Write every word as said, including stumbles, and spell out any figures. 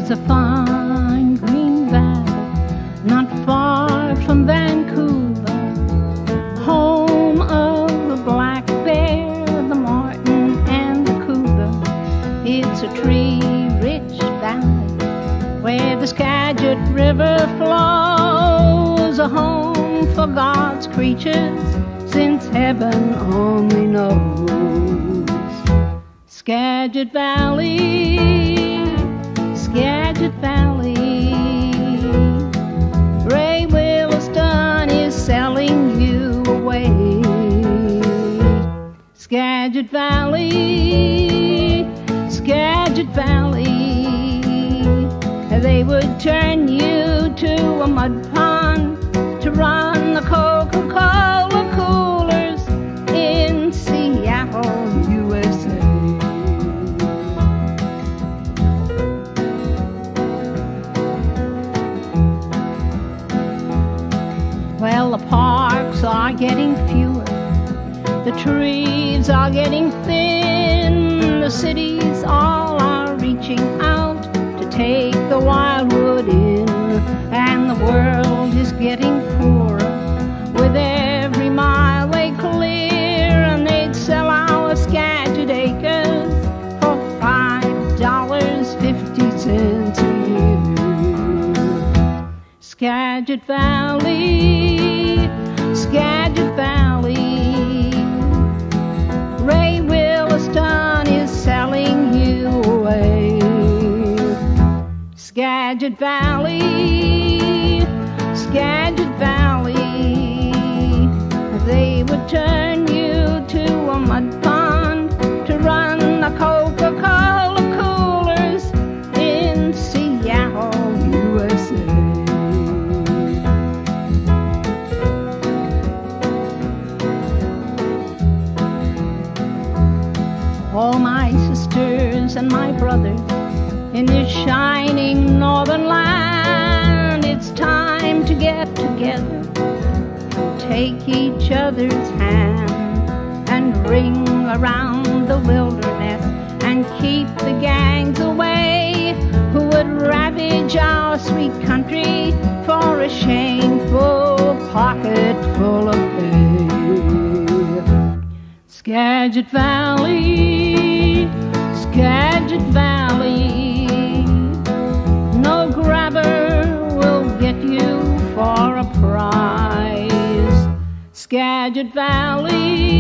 There's a fine green valley not far from Vancouver, home of the black bear, the marten, and the cougar. It's a tree-rich valley where the Skagit River flows, a home for God's creatures since heaven only knows. Skagit Valley, Skagit Valley, Ray Williston is selling you away. Skagit Valley, Skagit Valley, they would turn you to a mud pond to run the Coca-Cola coolers in Seattle, U S A. Well, the parks are getting fewer, the trees are getting thin, the cities all are reaching out to take the wildwood in, and the world is getting poorer with every mile they clear, and they'd sell our Skagit acres for five dollars fifty cents a year. Skagit Valley, Skagit Valley, Ray Williston is selling you away. Skagit Valley, Skagit Valley, they would turn you to a mud pond to run the Coca-Cola coolers in Seattle, U S A. All my sisters and my brothers in this shining northern land, it's time to get together and take each other's hand and ring around the wilderness and keep the gangs away who would ravage our sweet country for a shameful pocket full of pay. Skagit Valley, Skagit Valley, no grabber will get you for a prize. Skagit Valley,